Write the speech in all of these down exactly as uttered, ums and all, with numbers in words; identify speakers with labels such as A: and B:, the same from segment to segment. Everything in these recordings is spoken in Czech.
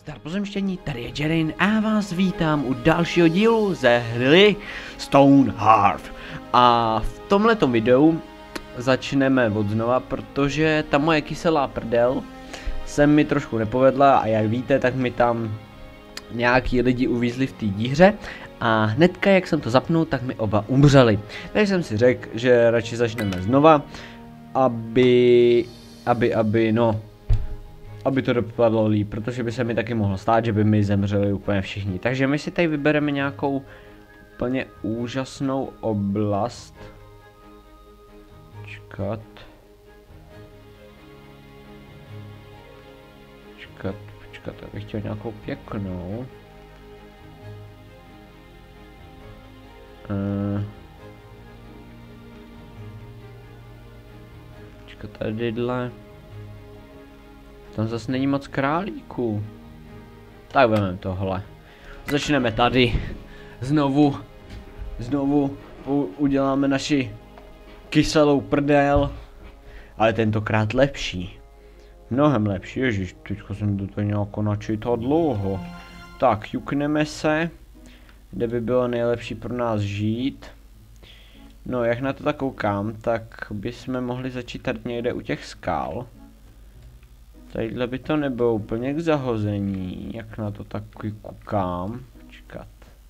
A: Zdar pozemštění, tady je Jerin a já vás vítám u dalšího dílu ze hry Stonehearth. A v tomhletom videu začneme od znova, protože ta moje kyselá prdel se mi trošku nepovedla a jak víte, tak mi tam nějaký lidi uvízli v té díře a hnedka jak jsem to zapnul, tak mi oba umřeli. Takže jsem si řekl, že radši začneme znova, aby, aby, aby, no... aby to dopadlo líp, protože by se mi taky mohlo stát, že by mi zemřeli úplně všichni. Takže my si tady vybereme nějakou úplně úžasnou oblast. Počkat. Počkat, počkat, já bych chtěl nějakou pěknou. Uh. Počkat, tadyhle. Tam zase není moc králíků. Tak vezmeme tohle. Začneme tady. Znovu. Znovu uděláme naši kyselou prdel. Ale tentokrát lepší. Mnohem lepší. Ježiš, teďka jsem to tady nějako načítal dlouho. Tak, jukneme se. Kde by bylo nejlepší pro nás žít. No, jak na to tak koukám, tak bychom mohli začít tady někde u těch skál. Tadyhle by to nebylo úplně k zahození, jak na to taky koukám. Počkat.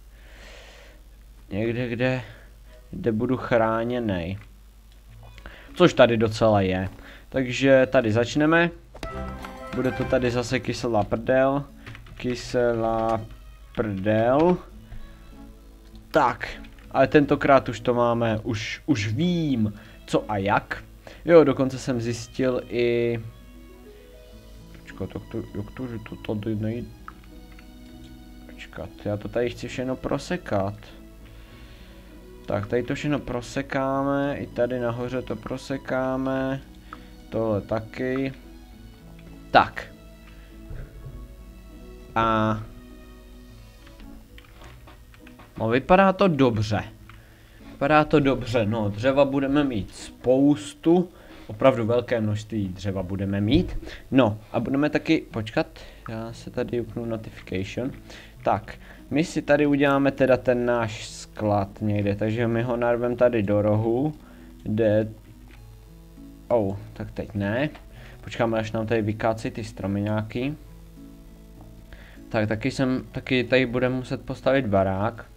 A: Někde, kde, kde budu chráněný. Což tady docela je. Takže tady začneme. Bude to tady zase kyselá prdel. Kyselá prdel. Tak. Ale tentokrát už to máme, už, už vím, co a jak. Jo, dokonce jsem zjistil i... Počkat, jak to, jak to, že to tady nejde. Počkat, já to tady chci všechno prosekat. Tak, tady to všechno prosekáme, i tady nahoře to prosekáme. Tohle taky. Tak. A... No, vypadá to dobře. Vypadá to dobře, no, dřeva budeme mít spoustu. Opravdu velké množství dřeva budeme mít. No a budeme taky, počkat, já se tady upnu notification. Tak, my si tady uděláme teda ten náš sklad někde, takže my ho narveme tady do rohu, kde... Oh, tak teď ne. Počkáme, až nám tady vykácí ty stromy nějaký. Tak, taky jsem, taky tady budeme muset postavit barák.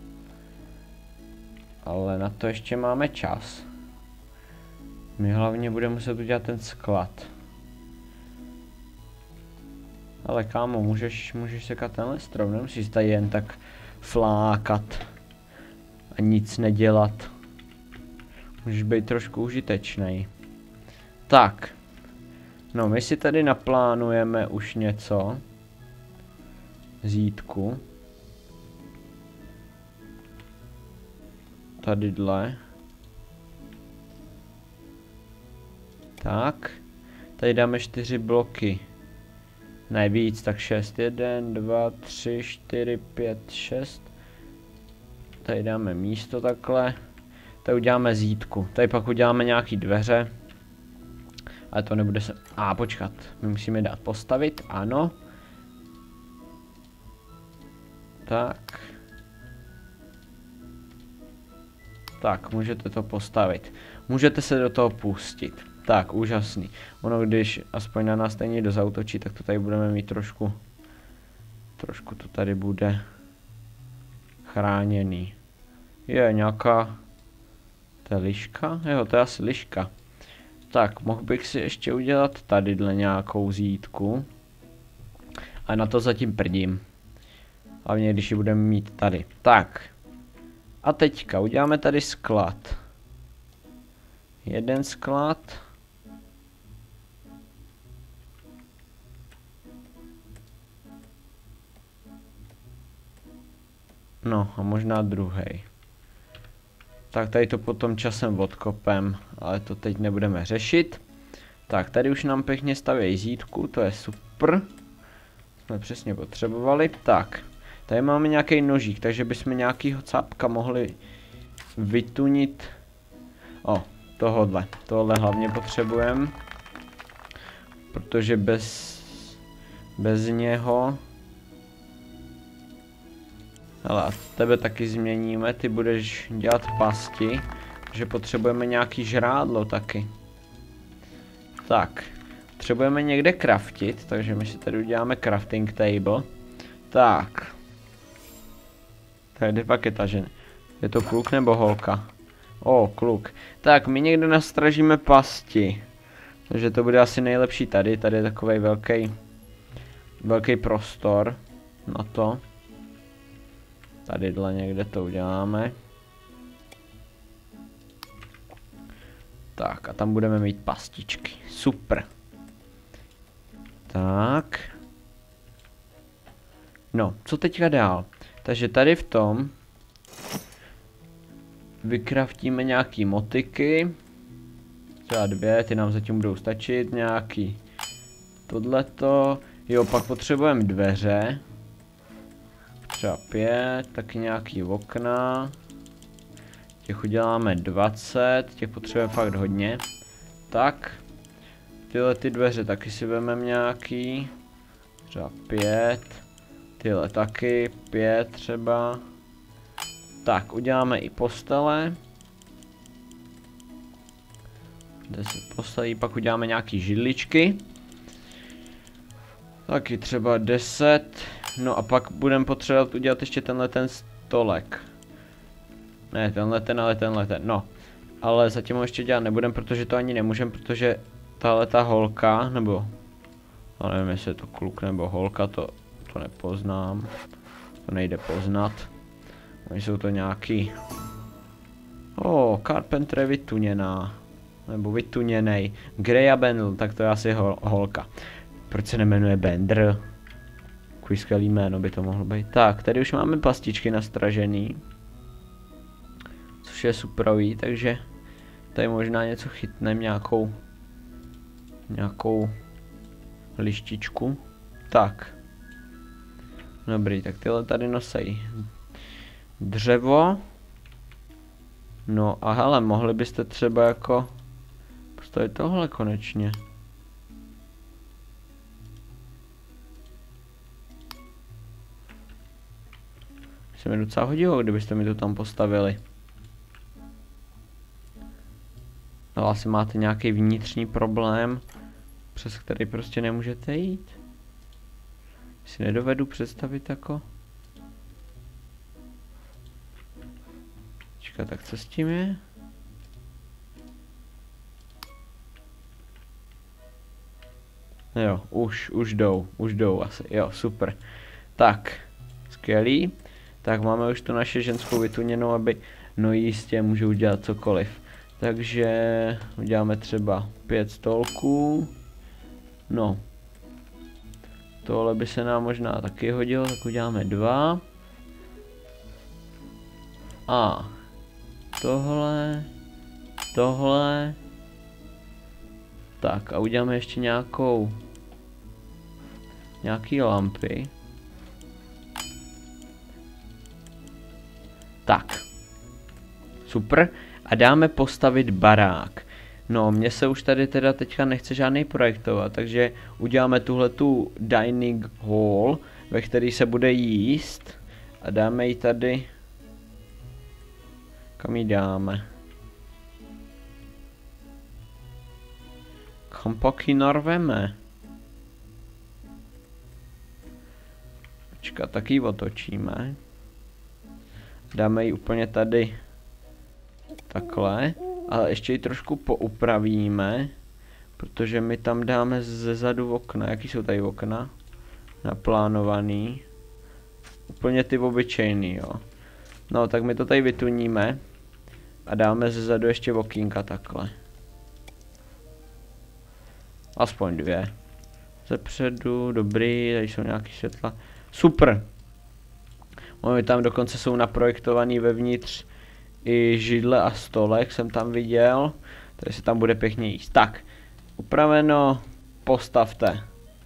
A: Ale na to ještě máme čas. My hlavně budeme muset udělat ten sklad. Ale kámo, můžeš, můžeš sekat tenhle strom, nemusíš tady jen tak flákat a nic nedělat. Můžeš být trošku užitečnej. Tak. No, my si tady naplánujeme už něco. Zítku. Tadyhle. Tak, tady dáme čtyři bloky. Ne víc, tak šest. Jeden, dva, tři, čtyři, pět, šest. Tady dáme místo takhle. Tady uděláme zítku. Tady pak uděláme nějaký dveře. Ale to nebude se... A ah, počkat, my musíme dát postavit, ano. Tak. Tak, můžete to postavit. Můžete se do toho pustit. Tak, úžasný. Ono, když aspoň na nás tady někdo zautočí, tak to tady budeme mít trošku... Trošku to tady bude... chráněný. Je nějaká... To je liška? Jo, to je asi liška. Tak, mohl bych si ještě udělat tadyhle nějakou zítku. A na to zatím prdím. Hlavně, když ji budeme mít tady. Tak. A teďka uděláme tady sklad. Jeden sklad. No a možná druhý. Tak tady to potom časem odkopem, ale to teď nebudeme řešit. Tak tady už nám pěkně stavějí zítku, to je super. Jsme přesně potřebovali. Tak, tady máme nějaký nožík, takže bychom nějakýho cápka mohli vytunit. O, tohodle. Tohle hlavně potřebujeme. Protože bez, bez něho Hele, a tebe taky změníme, ty budeš dělat pasti, že potřebujeme nějaký žrádlo taky. Tak, potřebujeme někde craftit, takže my si tady uděláme crafting table. Tak. Tady pak je ta žena. Je to kluk nebo holka? O, kluk. Tak, my někde nastražíme pasti. Takže to bude asi nejlepší tady. Tady je takový velký, velký prostor na to. Tadyhle někde to uděláme. Tak, a tam budeme mít pastičky. Super. Tak. No, co teďka dál? Takže tady v tom vykraftíme nějaký motiky. Třeba dvě, ty nám zatím budou stačit. Nějaký tohleto. Jo, pak potřebujeme dveře. Třeba pět, taky nějaký okna. Těch uděláme dvacet, těch potřebujeme fakt hodně. Tak. Tyhle ty dveře taky si vezmeme nějaký. Třeba pět. Tyhle taky, pět třeba. Tak, uděláme i postele. deset postelí, pak uděláme nějaký židličky. Taky třeba deset. No a pak budeme potřebovat udělat ještě tenhle ten stolek. Ne, tenhle ten, ale tenhle ten, no. Ale zatím ho ještě dělat nebudem, protože to ani nemůžem, protože tahle ta holka, nebo... Já nevím, jestli je to kluk nebo holka, to, to nepoznám. To nejde poznat. Oni jsou to nějaký... O, oh, Carpenter je vytuněná. Nebo vytuněnej. Greya Bendl, tak to je asi hol, holka. Proč se nemenuje Bender? Takový skvělý jméno by to mohlo být. Tak, tady už máme pastičky nastražený. Což je superový, takže tady možná něco chytneme, nějakou nějakou lištičku. Tak. Dobrý, tak tyhle tady nosej dřevo. No a hele, mohli byste třeba jako postavit tohle konečně. Se mi docela hodilo, kdybyste mi to tam postavili. Ale asi máte nějaký vnitřní problém, přes který prostě nemůžete jít. Si nedovedu představit jako. Čeká, tak co s tím je? Jo, už, už jdou, už jdou asi, jo, super. Tak, skvělý. Tak máme už tu naše ženskou vytuněnou, aby, no jistě, může udělat cokoliv. Takže uděláme třeba pět stolků. No. Tohle by se nám možná taky hodilo, tak uděláme dva. A tohle, tohle. Tak a uděláme ještě nějakou, nějaký lampy. Tak. Super. A dáme postavit barák. No, mně se už tady teda teďka nechce žádný projektovat, takže uděláme tuhle tu dining hall, ve který se bude jíst. A dáme ji tady... Kam ji dáme? Kam pak ji narveme? Počkat, tak ji otočíme. Dáme ji úplně tady. Takhle. Ale ještě ji trošku poupravíme. Protože my tam dáme ze zadu okna. Jaký jsou tady okna? Naplánovaný. Úplně ty obyčejný, jo. No, tak my to tady vytuníme. A dáme ze zadu ještě okýnka takhle. Aspoň dvě. Zepředu, dobrý, tady jsou nějaký světla. Super. Oni tam dokonce jsou naprojektovaný vevnitř i židle a stolek jsem tam viděl. Takže se tam bude pěkně jíst. Tak, upraveno, postavte.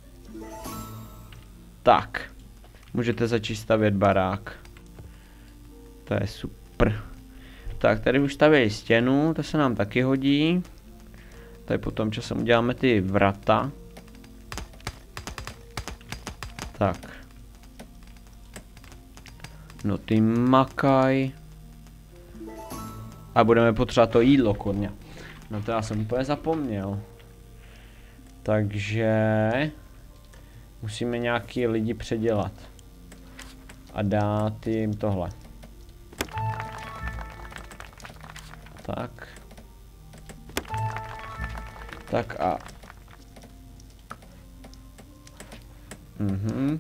A: Tak, můžete začít stavět barák. To je super. Tak, tady už stavějí stěnu, to se nám taky hodí. Tady potom časem uděláme ty vrata. Tak. No ty makaj. A budeme potřebovat to jídlo, kurňa. No to já jsem úplně zapomněl. Takže musíme nějaký lidi předělat. A dát jim tohle. Tak. Tak a. Mhm.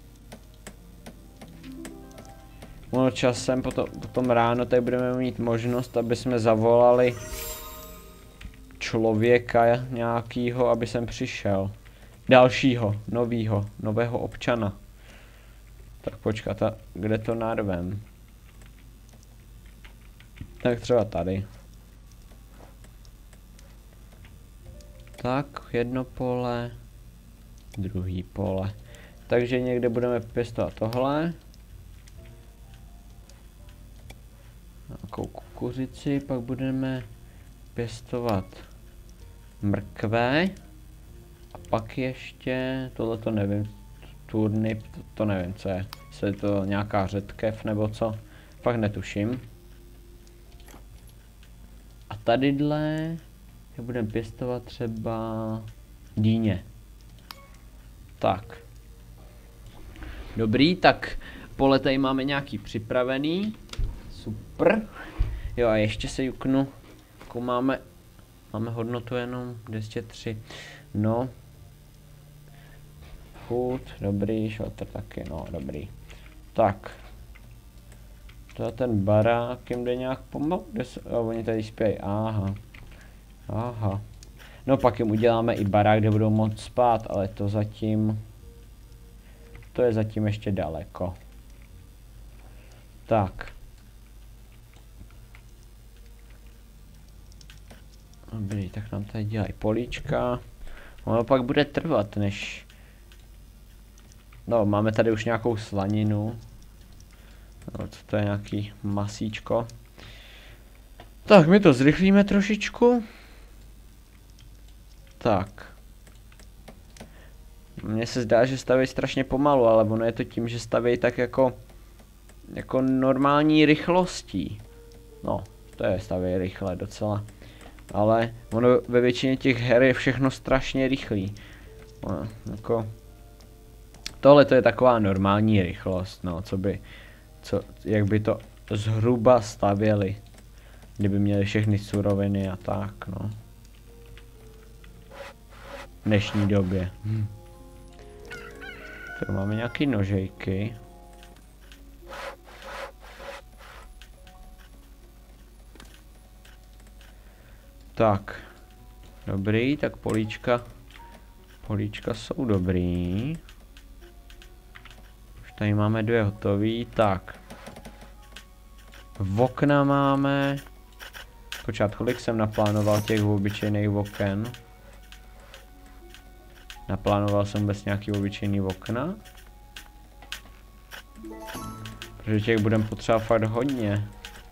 A: No časem, potom, potom ráno tady budeme mít možnost, aby jsme zavolali člověka nějakýho, aby sem přišel. Dalšího, novýho, nového občana. Tak počkat, a kde to narvem? Tak třeba tady. Tak, jedno pole, druhý pole. Takže někde budeme pěstovat tohle. Nějakou kukuřici, pak budeme pěstovat mrkve. A pak ještě, tohle to nevím, turnip, to, to nevím co je. Jestli je to nějaká řetkev nebo co, fakt netuším. A tadyhle budeme pěstovat třeba dýně. Tak. Dobrý, tak pole tady máme nějaký připravený. Super. Jo a ještě se juknu, jako máme, máme hodnotu jenom dvě stě tři. No. Food, dobrý, shelter taky, no dobrý. Tak. To je ten barák, jim jde nějak pomalu, kde se, oh, oni tady spějí, aha. Aha. No pak jim uděláme i barák, kde budou moct spát, ale to zatím, to je zatím ještě daleko. Tak. Dobrý, tak nám tady dělají políčka. Ono pak bude trvat, než... No, máme tady už nějakou slaninu. No, co to je nějaký masíčko. Tak, my to zrychlíme trošičku. Tak. Mně se zdá, že staví strašně pomalu, ale ono je to tím, že staví tak jako... Jako normální rychlostí. No, to je staví rychle docela. Ale ono ve většině těch her je všechno strašně rychlý. No, jako... Tohle to je taková normální rychlost, no, co by... Co, jak by to zhruba stavěli. Kdyby měli všechny suroviny a tak, no. V dnešní době. Hm. Tady máme nějaký nožejky. Tak. Dobrý, tak políčka. Políčka jsou dobrý. Už tady máme dvě hotový, tak. V okna máme. Počkat, kolik jsem naplánoval těch obyčejných oken? Naplánoval jsem bez nějaký obyčejný okna. Protože těch budeme potřebovat fakt hodně.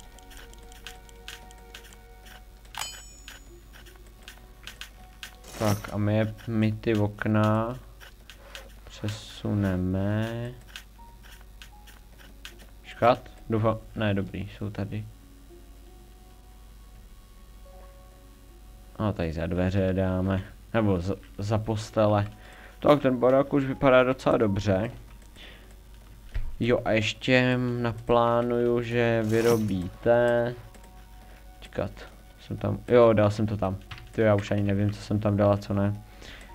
A: Tak a my, my ty okna přesuneme. Škat? Doufám, ne, dobrý, jsou tady. A tady za dveře dáme, nebo za, za postele. Tak ten barák už vypadá docela dobře. Jo a ještě naplánuju, že vyrobíte. Čekat, jsem tam, jo dal jsem to tam. To já už ani nevím, co jsem tam dala, co ne.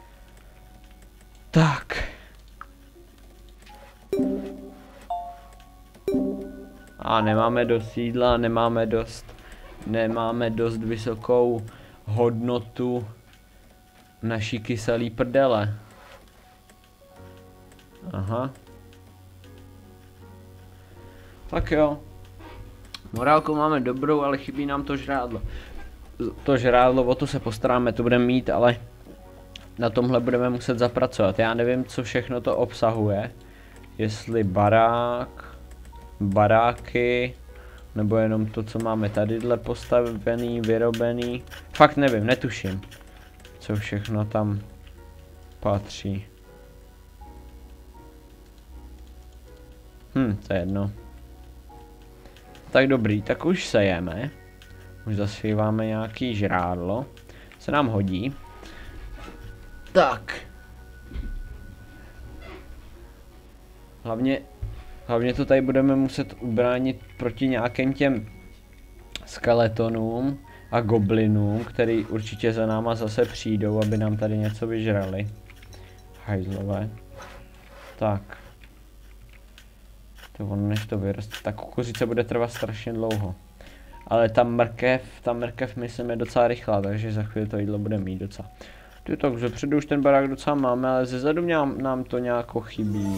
A: Tak. A nemáme dost jídla, nemáme dost, nemáme dost vysokou hodnotu naší kyselý prdele. Aha. Tak jo. Morálku máme dobrou, ale chybí nám to žrádlo. To žrádlo, o to se postaráme, to budeme mít, ale na tomhle budeme muset zapracovat. Já nevím, co všechno to obsahuje. Jestli barák, baráky, nebo jenom to, co máme tadyhle postavený, vyrobený. Fakt nevím, netuším, co všechno tam patří. Hm, to je jedno. Tak dobrý, tak už sejeme. Už zasvíváme nějaký žrádlo. Se nám hodí. Tak. Hlavně, hlavně to tady budeme muset ubránit proti nějakým těm skeletonům a goblinům, který určitě za náma zase přijdou, aby nám tady něco vyžrali. Hajzlové. Tak. To ono, než to vyroste. Ta kukuřice bude trvat strašně dlouho. Ale ta mrkev, ta mrkev myslím je docela rychlá, takže za chvíli to jídlo bude mít docela. Ty, tak zepředu už ten barák docela máme, ale zezadu nám, nám to nějako chybí.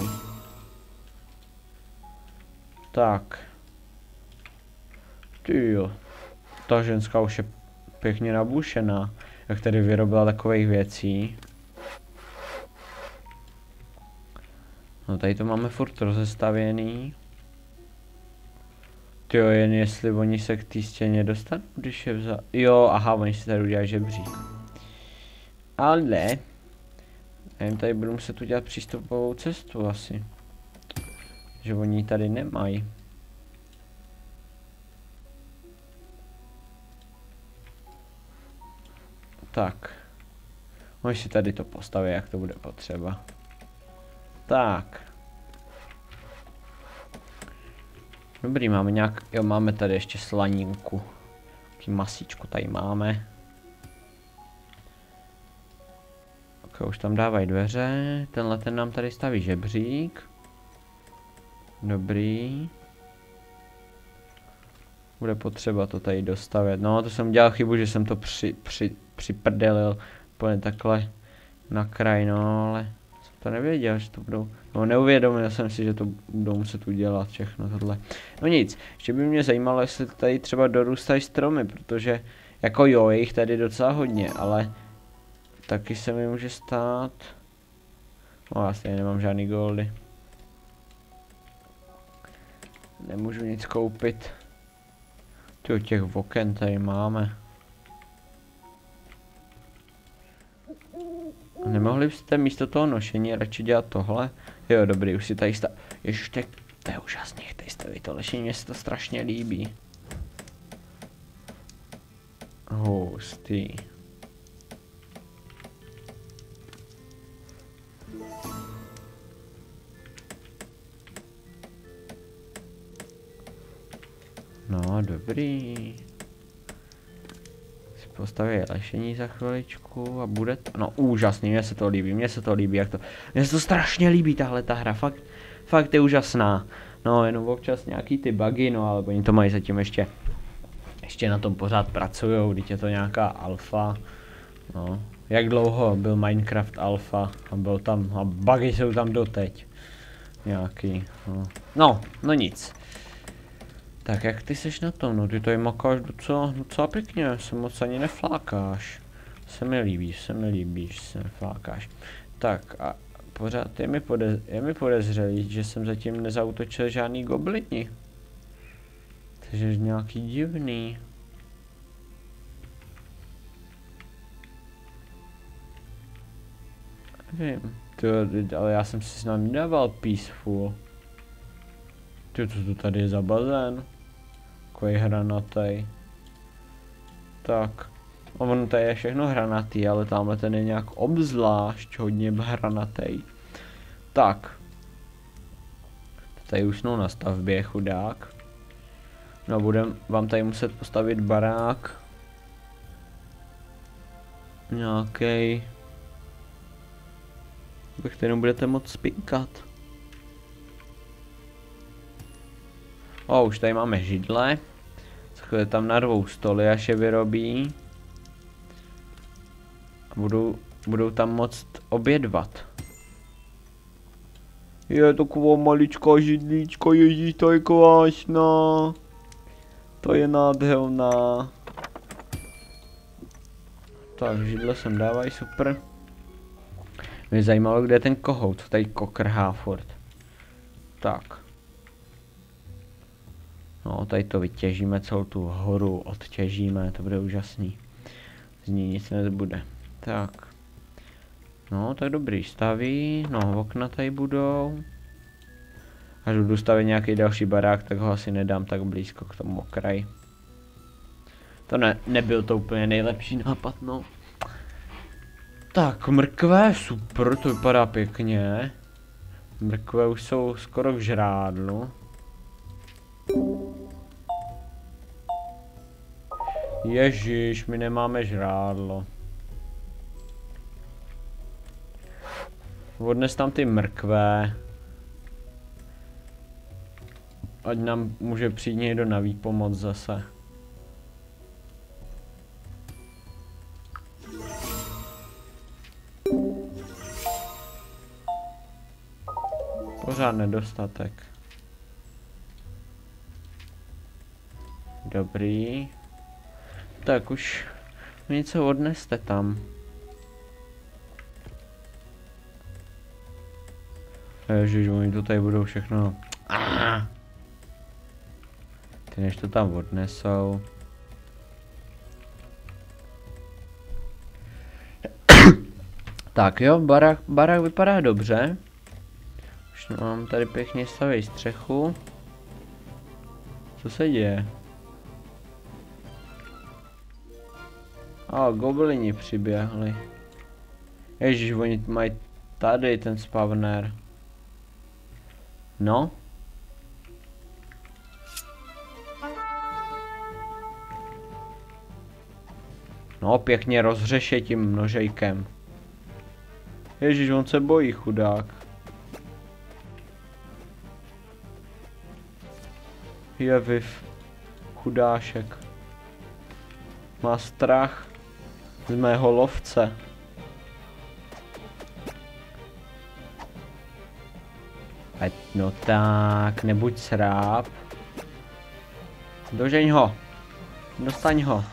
A: Tak. Ty jo. Ta ženská už je pěkně nabušená, jak tady vyrobila takových věcí. No tady to máme furt rozestavěný. Tyjo, jen jestli oni se k té stěně dostanou, když je vzal. Jo, aha, oni si tady udělají žebřík. Ale já jim tady budu muset udělat přístupovou cestu asi. Že oni ji tady nemají. Tak. Oni si tady to postaví, jak to bude potřeba. Tak. Dobrý, máme nějak, jo, máme tady ještě slaninku. Taký masíčko tady máme. Ok, už tam dávají dveře. Tenhle ten nám tady staví žebřík. Dobrý. Bude potřeba to tady dostavět. No, to jsem dělal chybu, že jsem to při, při, připrdelil úplně takhle na kraj, no, ale jsem to nevěděl, že to budou, no neuvědomil jsem si, že to budou muset udělat všechno tohle. No nic, ještě by mě zajímalo, jestli tady třeba dorůstají stromy, protože jako jo, je jich tady docela hodně, ale taky se mi může stát, no já stejně nemám žádný goldy. Nemůžu nic koupit. Ty, těch oken tady máme. Nemohli byste místo toho nošení radši dělat tohle? Jo, dobrý, už si tady stav... Ježiš, tak to je úžasný, tady staví to lešení, mně se to strašně líbí. Hustý. No, dobrý. Si postaví lešení za chviličku a bude to, no úžasný, mně se to líbí, mně se to líbí, jak to, mně se to strašně líbí tahle ta hra, fakt, fakt je úžasná. No, jenom občas nějaký ty bugy, no, ale oni to mají zatím ještě, ještě na tom pořád pracujou, teď je to nějaká alfa, no. Jak dlouho byl Minecraft alfa a byl tam, a bugy jsou tam doteď. Nějaký, no, no, no nic. Tak jak ty seš na tom, no ty tady makáš docela, docela pěkně, se moc ani neflákáš. Se mi líbí, se mi líbí, že se neflákáš. Tak a pořád je mi, podez, je mi podezřelý, že jsem zatím nezautočil žádný goblini. Takže je nějaký divný. Nevím, to, ale já jsem si s námi dával peaceful. Ty, co to tady je za bazén? Takový hranatý. Tak. Ono tady je všechno hranatý, ale tamhle ten je nějak obzvlášť hodně hranatý. Tak. Tady usnul na stavbě, chudák. No budem vám tady muset postavit barák. Nějaký. Ve kterém budete moct spinkat. O, už tady máme židle. Chvíli tam narvou stoly, až je vyrobí. A budou, budou tam moct obědvat. Je taková maličká židlička, ježíš, to je krásná. To je nádherná. Tak, židle sem dávají, super. Mě zajímalo, kde je ten kohout, tady kokrhá furt. Tak. No, tady to vytěžíme, celou tu horu odtěžíme, to bude úžasný. Z ní nic nezbude. Tak. No, tak dobrý, staví, no, okna tady budou. Až budu stavit nějaký další barák, tak ho asi nedám tak blízko k tomu okraji. To ne, nebyl to úplně nejlepší nápad, no. Tak, mrkve, super, to vypadá pěkně. Mrkve už jsou skoro v žrádlu. Ježíš, my nemáme žrádlo. Odnes tam ty mrkve. Ať nám může přijít někdo na výpomoc zase. Pořád nedostatek. Dobrý. Tak už něco odneste tam. Ježiš, oni to tady budou všechno. Ah! Ty než to tam odnesou. Tak jo, barák, barák vypadá dobře. Už mám tady pěkně stavět střechu. Co se děje? A goblini přiběhli. Ježíš, oni mají tady ten spawner. No. No, pěkně rozřeše tím množejkem. Ježíš, on se bojí, chudák. Je viv. Chudášek. Má strach z mého lovce. Ať no tak, nebuď sráp. Dožeň ho. Dostaň ho.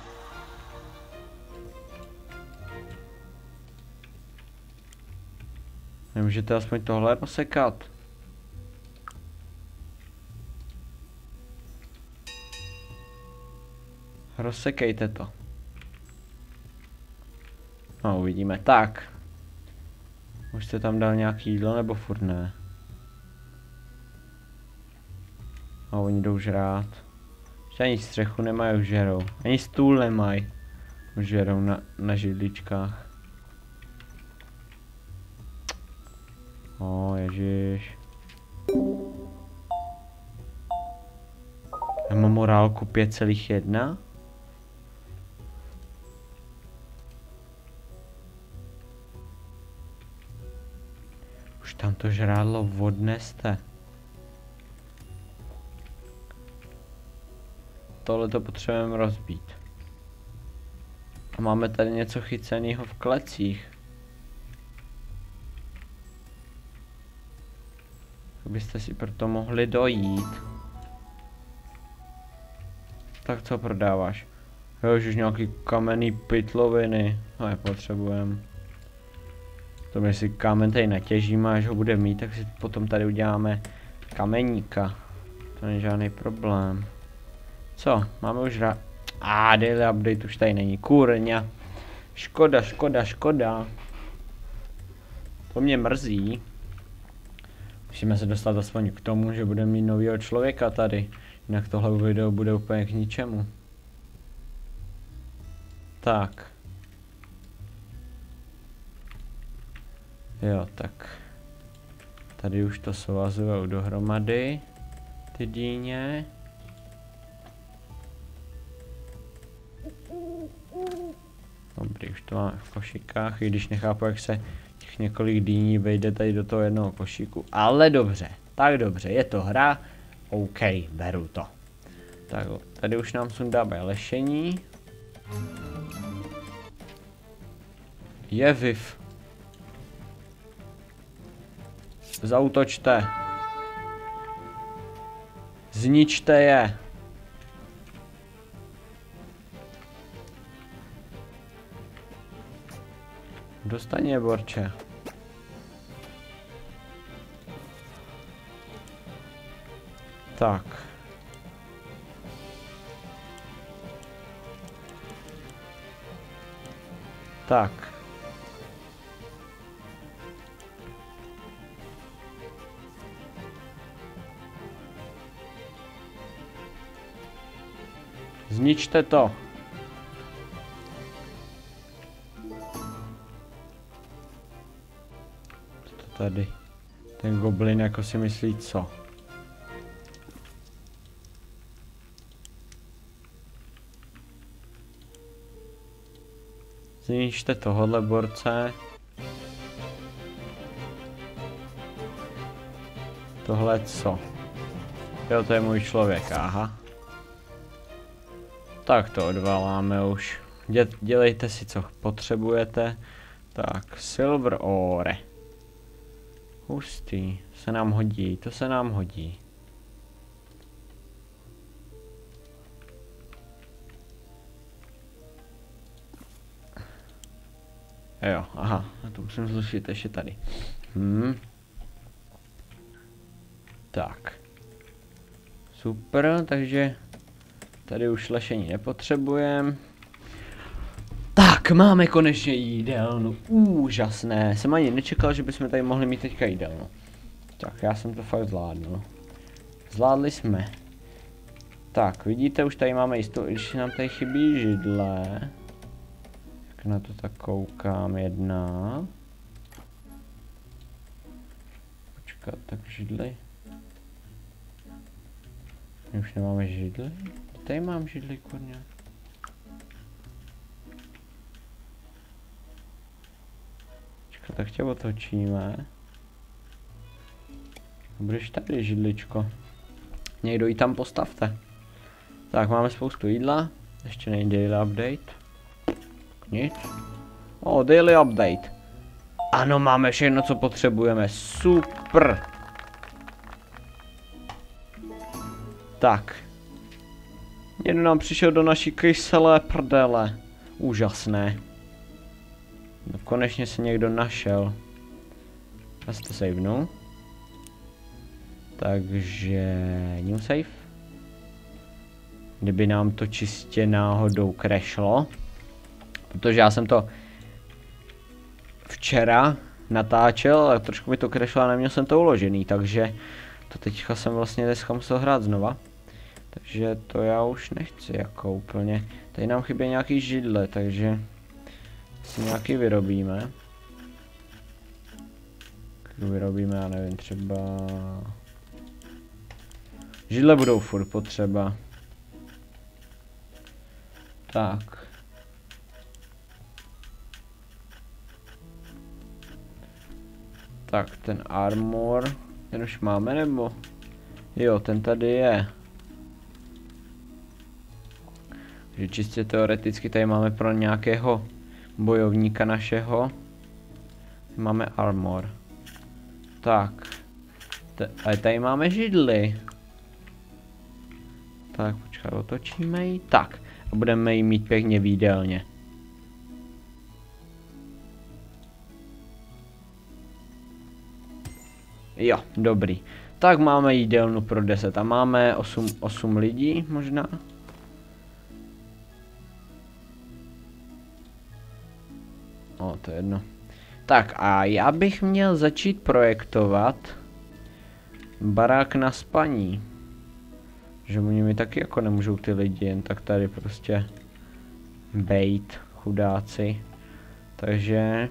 A: Nemůžete aspoň tohle rozsekat. Rozsekejte to. No, uvidíme. Tak. Už jste tam dal nějaký jídlo, nebo furt ne? A oni jdou žrát. Ještě ani střechu nemají, už žerou. Ani stůl nemají. Už žerou na, na židličkách. O, ježiš. Já mám morálku pět celá jedna. Už tam to žrádlo odneste. Tohle to potřebujeme rozbít. A máme tady něco chyceného v klecích. Byste si proto mohli dojít. Tak co prodáváš? Jo, už nějaký kamenný pytloviny. No, nepotřebujeme. To my si kámen tady natěžíme, až ho bude mít, tak si potom tady uděláme kameníka. To není žádný problém. Co? Máme už ra... A ah, daily update už tady není. Kurňa. Škoda, škoda, škoda. To mě mrzí. Musíme se dostat aspoň k tomu, že budeme mít novýho člověka tady. Jinak tohle video bude úplně k ničemu. Tak. Jo, tak. Tady už to svazujou dohromady. Ty dýně. Dobrý, už to máme v košíkách, i když nechápu, jak se těch několik dýní vejde tady do toho jednoho košíku. Ale dobře, tak dobře, je to hra. OK, beru to. Tak tady už nám sundáme lešení. Je viv. Zautočte. Zničte je. Dostaň je, borče. Tak. Tak. Zničte to. Co to tady? Ten goblin jako si myslí co? Zničte tohohle borce. Tohle co? Jo, to je můj člověk, aha. Tak to odvaláme už. Dě dělejte si, co potřebujete. Tak, silver ore. Hustý, se nám hodí, to se nám hodí. Jo, aha, a to musím zlušit ještě tady. Hmm. Tak. Super, takže tady už lešení nepotřebujeme. Tak, máme konečně jídelnu. Úžasné. Jsem ani nečekal, že bychom tady mohli mít teďka jídelnu. Tak, já jsem to fakt zvládnul. Zvládli jsme. Tak, vidíte, už tady máme jistou, když nám tady chybí židle. Jak na to tak koukám, jedna. Počkat, tak židly. My už nemáme židly? Tady mám židly, kurňa. Počkat, tak tě otočíme. Budeš tady, židličko. Někdo ji tam postavte. Tak, máme spoustu jídla. Ještě není daily update. Nic. O, oh, daily update. Ano, máme všechno, co potřebujeme. Super. Tak. Někdo nám přišel do naší kyselé prdele. Úžasné. No, konečně se někdo našel. Já si to savenu. Takže new save. Kdyby nám to čistě náhodou crashlo. Protože já jsem to včera natáčel, ale trošku mi to crashlo a neměl jsem to uložený, takže to teďka jsem vlastně dneska musel hrát znova. Takže to já už nechci jako úplně. Tady nám chybí nějaký židle, takže si nějaký vyrobíme. Když vyrobíme, já nevím, třeba... Židle budou furt potřeba. Tak. Tak, ten armor, ten už máme, nebo? Jo, ten tady je. Takže čistě teoreticky tady máme pro nějakého bojovníka našeho. Máme armor. Tak. Ale tady máme židly. Tak, počkat, otočíme ji. Tak. A budeme ji mít pěkně v jídelně. Jo, dobrý. Tak máme jídelnu pro deset a máme osm lidí možná. O, to je jedno. Tak a já bych měl začít projektovat barák na spaní. Že oni mi taky jako nemůžou ty lidi jen tak tady prostě bejt, chudáci. Takže...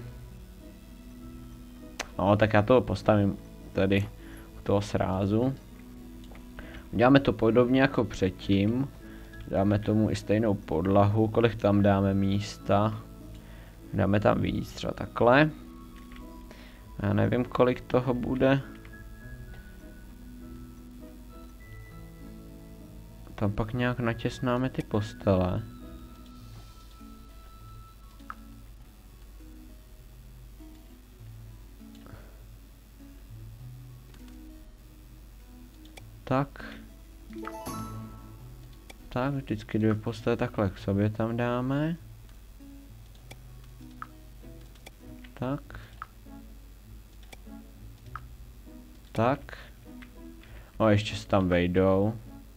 A: No, tak já to postavím tady u toho srázu. Uděláme to podobně jako předtím. Dáme tomu i stejnou podlahu, kolik tam dáme místa. Dáme tam víc, třeba takhle. Já nevím, kolik toho bude. Tam pak nějak natěsnáme ty postele. Tak. Tak, vždycky dvě postele takhle k sobě tam dáme. Tak. Tak. O, ještě se tam vejdou.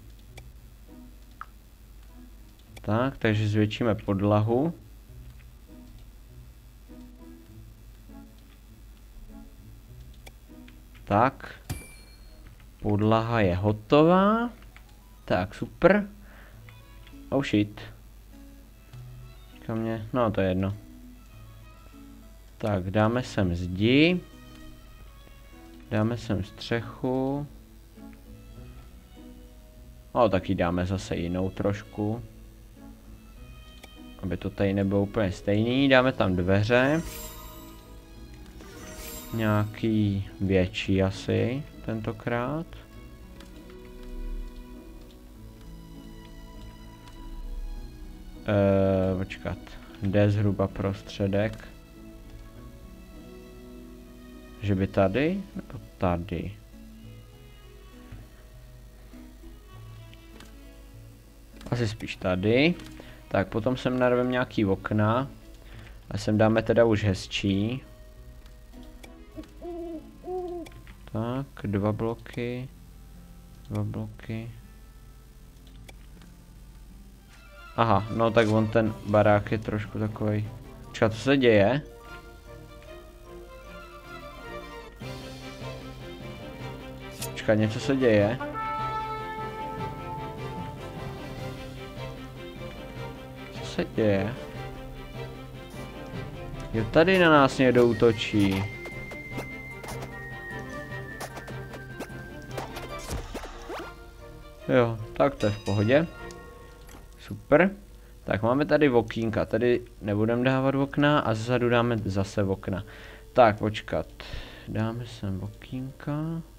A: Tak, takže zvětšíme podlahu. Tak. Podlaha je hotová. Tak, super. Oh shit. Kam mě? No to je jedno. Tak, dáme sem zdi. Dáme sem střechu. No, taky dáme zase jinou trošku. Aby to tady nebylo úplně stejný. Dáme tam dveře. Nějaký větší asi tentokrát. Eee, počkat. Jde zhruba prostředek. Že by tady? Nebo tady? Asi spíš tady. Tak, potom sem narvem nějaký okna. A sem dáme teda už hezčí. Tak, dva bloky. Dva bloky. Aha, no tak on ten barák je trošku takový. Počkat, co se děje? Počkat, něco se děje. Co se děje? Jo, tady na nás někdo útočí. Jo, tak to je v pohodě. Super. Tak máme tady okýnka, tady nebudeme dávat okna a zezadu dáme zase okna. Tak, počkat. Dáme sem okýnka.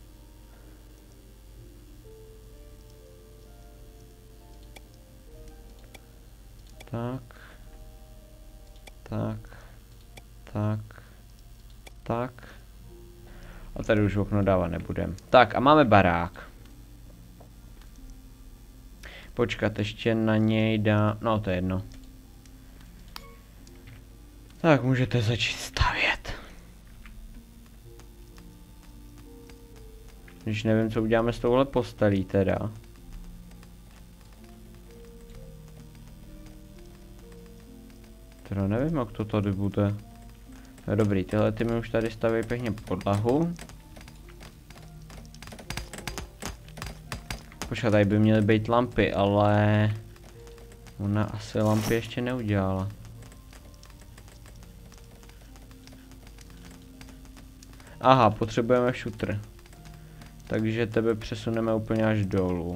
A: Tak. Tak. Tak. Tak. A tady už okno dávat nebudem. Tak a máme barák. Počkat, ještě na něj dá... No, to je jedno. Tak, můžete začít stavět. Když nevím, co uděláme s touhle postelí teda. Teda nevím, jak to tady bude. No dobrý, tyhle ty mi už tady staví pěkně podlahu. Počkat, tady by měly být lampy, ale ona asi lampy ještě neudělala. Aha, potřebujeme šutr. Takže tebe přesuneme úplně až dolů.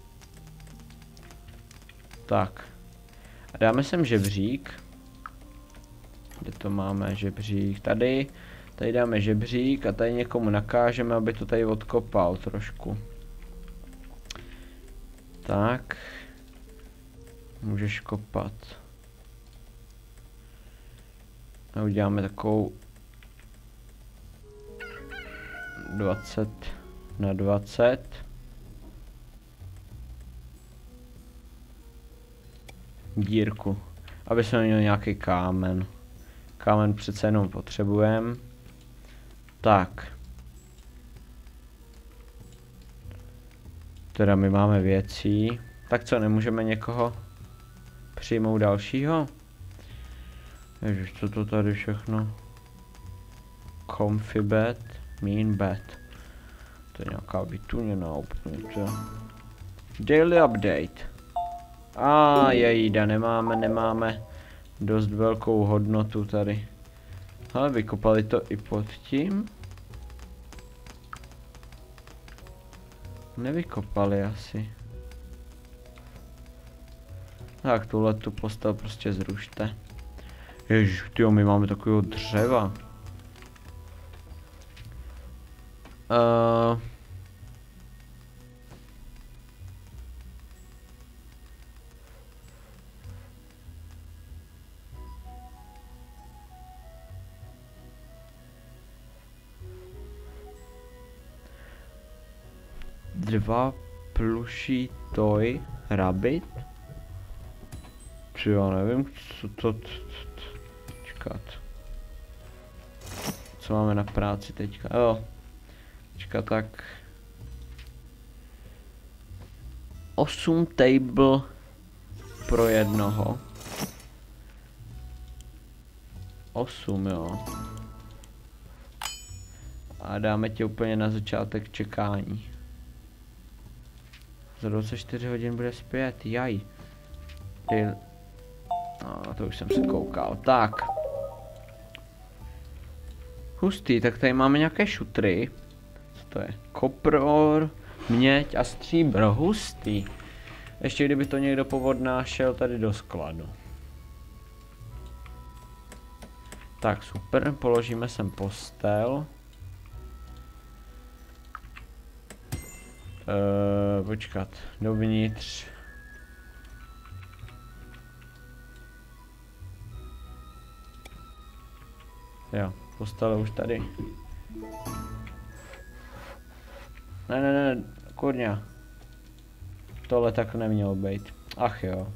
A: Tak. A dáme sem žebřík. Kde to máme? Žebřík. Tady. Tady dáme žebřík a tady někomu nakážeme, aby to tady odkopal trošku. Tak. Můžeš kopat. A uděláme takovou dvacet na dvacet. Dírku. Aby jsme měli nějaký kámen. Kámen přece jenom potřebujeme. Tak. Teda my máme věcí. Tak co, nemůžeme někoho přijmout dalšího? Ježiš, co to tady všechno? Comfy bed, mean bed. To je nějaká vytuněná úplně, to. Daily update. A jejda, nemáme, nemáme dost velkou hodnotu tady. Ale vykopali to i pod tím. Nevykopali asi. Tak, tuhle tu postel prostě zrušte. Ježiš, tyjo, my máme takového dřeva. Uh... Dva pluší toy rabbit. Či já nevím, co to... Čekat. Co máme na práci teďka? Jo. Čekat, tak... osm table pro jednoho. osm, jo. A dáme tě úplně na začátek čekání. Za dvacet čtyři hodin bude zpět, jaj. Ty... No, to už jsem se koukal. Tak. Hustý, tak tady máme nějaké šutry. Co to je? Kopror, měď a stříbro. Hustý. Ještě kdyby to někdo povodnášel tady do skladu. Tak, super, položíme sem postel. Uh, počkat, dovnitř. Jo, postel už tady. Ne, ne, ne, kurňa. Tohle tak nemělo být. Ach jo.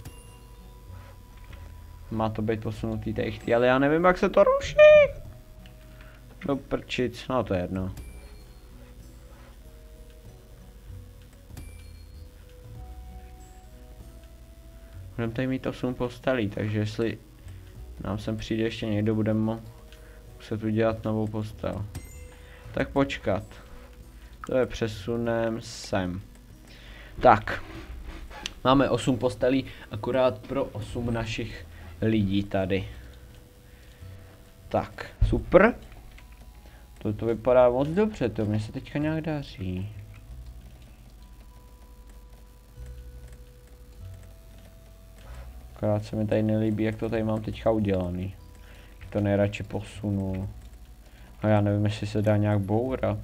A: Má to být posunutý techty, ale já nevím, jak se to ruší. Do prčic, no to je jedno. Budeme tady mít osm postelí, takže jestli nám sem přijde ještě někdo, budeme muset udělat novou postel. Tak počkat. To je přesunem sem. Tak. Máme osm postelí, akorát pro osm našich lidí tady. Tak, super. Toto vypadá moc dobře, to mě se teďka nějak daří. Akorát se mi tady nelíbí, jak to tady mám teďka udělaný. To nejradši posunu. A já nevím, jestli se dá nějak bourat.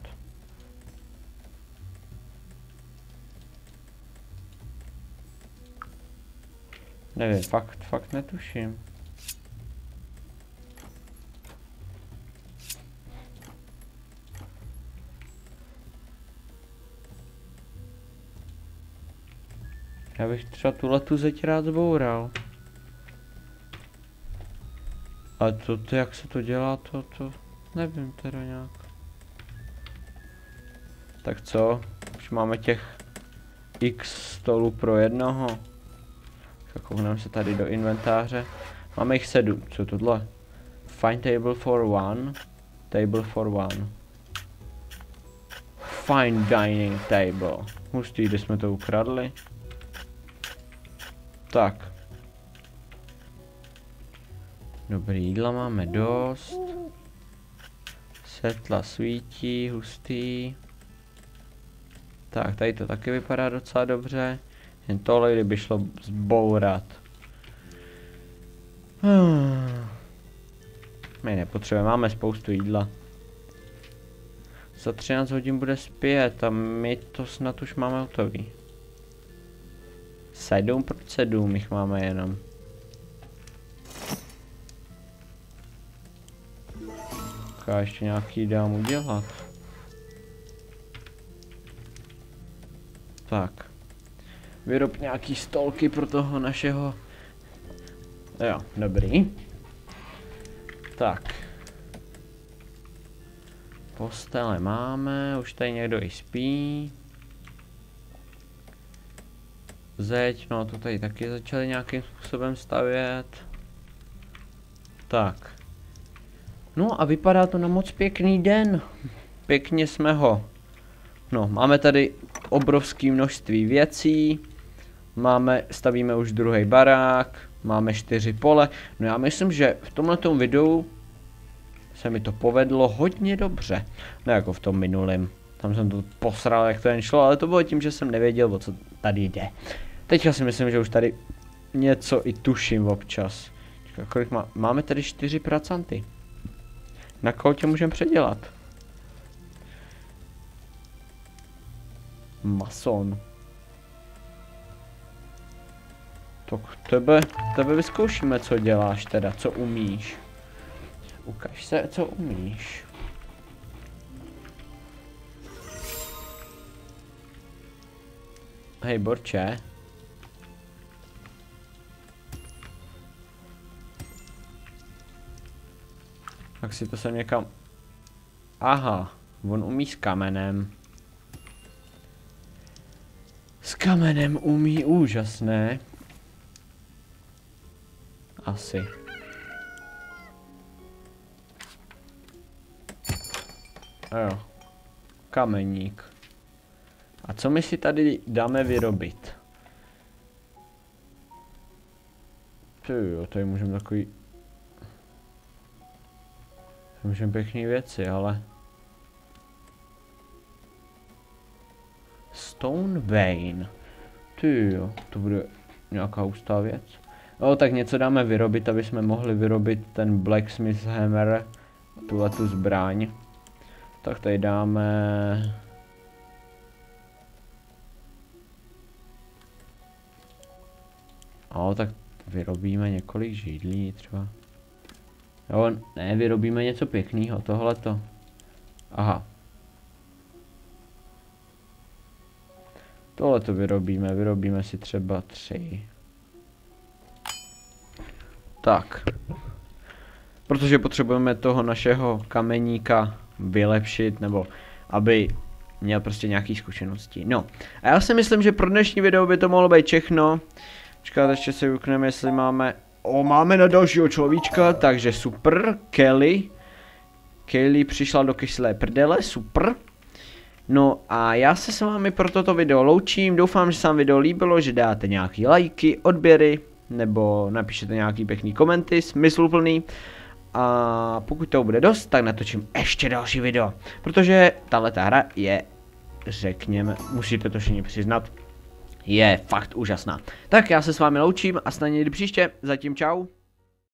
A: Nevím, fakt, fakt netuším. Já bych třeba tuhletu zeď rád zboural. Ale to, to, jak se to dělá, to, to nevím teda nějak. Tak co? Už máme těch x stolů pro jednoho. Koukneme se tady do inventáře. Máme jich sedm. Co je tohle? Fine table for one. Table for one. Fine dining table. Hustý, kde jsme to ukradli. Tak. Dobrý, jídla máme dost. Světla svítí, hustý. Tak, tady to taky vypadá docela dobře. Jen tohle, kdyby šlo zbourat. Hmm. My nepotřebujeme, máme spoustu jídla. Za třináct hodin bude zpět a my to snad už máme hotový. sedm proč sedm jich máme jenom. Já ještě nějaký dám udělat. Tak. Vyrob nějaký stolky pro toho našeho. Jo, dobrý. Tak. Postele máme, už tady někdo i spí. Zeď, no to tady taky začali nějakým způsobem stavět. Tak. No a vypadá to na moc pěkný den. Pěkně jsme ho. No, máme tady obrovské množství věcí. Máme, stavíme už druhý barák. Máme čtyři pole. No já myslím, že v tomhletom videu se mi to povedlo hodně dobře. No jako v tom minulém. Tam jsem to posral, jak to jen šlo, ale to bylo tím, že jsem nevěděl, o co tady jde. Teďka si myslím, že už tady něco i tuším občas. Čeká, kolik má? Máme tady čtyři pracanty. Na koho tě můžeme předělat? Mason. Tak tebe, tebe vyzkoušíme, co děláš teda, co umíš. Ukaž se, co umíš. Hej, borče. Tak si to sem někam... Aha, on umí s kamenem. S kamenem umí úžasné. Asi. A jo. Kameník. A co my si tady dáme vyrobit? Ty jo, tady můžeme takový... Můžeme pěkný věci, ale... Stone Vein. Ty jo, to bude nějaká hustá věc. No tak něco dáme vyrobit, aby jsme mohli vyrobit ten Blacksmith Hammer. Tuhle tu zbraň. Tak tady dáme... No tak vyrobíme několik židlí třeba. Jo, ne, vyrobíme něco pěkného, tohleto. Aha. Tohleto vyrobíme, vyrobíme si třeba tři. Tak. Protože potřebujeme toho našeho kameníka vylepšit, nebo aby měl prostě nějaký zkušenosti. No, a já si myslím, že pro dnešní video by to mohlo být všechno. Počkat, ještě si vykneme, jestli máme... O, máme na dalšího človíčka, takže super. Kelly. Kelly přišla do kyslé prdele, super. No a já se s vámi pro toto video loučím, doufám, že se vám video líbilo, že dáte nějaký lajky, odběry, nebo napíšete nějaký pěkný komenty, smysluplný. A pokud to bude dost, tak natočím ještě další video, protože tahleta hra je, řekněme, musíte to všichni přiznat, je fakt úžasná. Tak já se s vámi loučím a snad někdy příště, zatím čau.